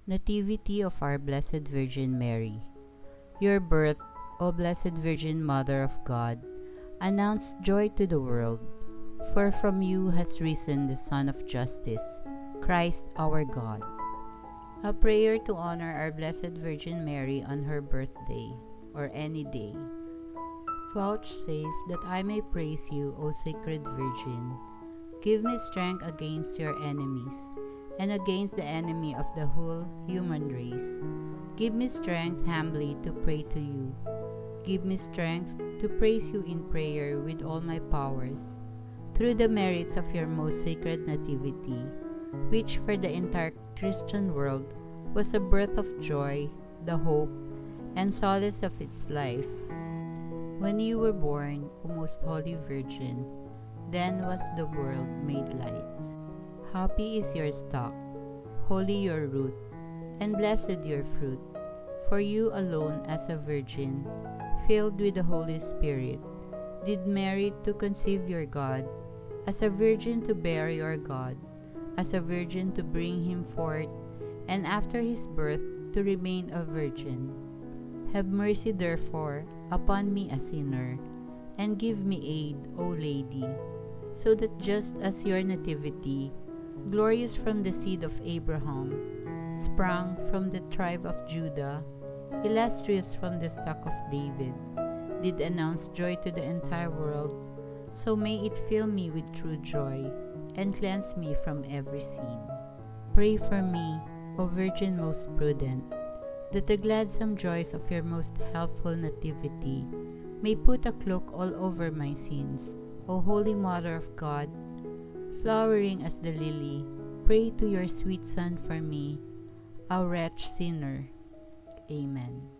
Nativity of our Blessed Virgin Mary. Your birth, O Blessed Virgin Mother of God, announced joy to the world, for from you has risen the Son of Justice, Christ our God. A prayer to honor our Blessed Virgin Mary on her birthday, or any day. Vouchsafe that I may praise you, O Sacred Virgin. Give me strength against your enemies, and against the enemy of the whole human race. Give me strength humbly to pray to you. Give me strength to praise you in prayer with all my powers, through the merits of your most sacred nativity, which for the entire Christian world was a birth of joy, the hope, and solace of its life. When you were born, O Most Holy Virgin, then was the world made light. Happy is your stock, holy your root, and blessed your fruit, for you alone as a virgin, filled with the Holy Spirit, did merit to conceive your God, as a virgin to bear your God, as a virgin to bring him forth, and after his birth to remain a virgin. Have mercy therefore upon me a sinner, and give me aid, O Lady, so that just as your nativity, glorious from the seed of Abraham, sprang from the tribe of Judah, illustrious from the stock of David, did announce joy to the entire world, so may it fill me with true joy, and cleanse me from every sin. Pray for me, O Virgin most prudent, that the gladsome joys of your most helpful nativity may put a cloak all over my sins. O Holy Mother of God, flowering as the lily, pray to your sweet Son for me, a wretched sinner. Amen.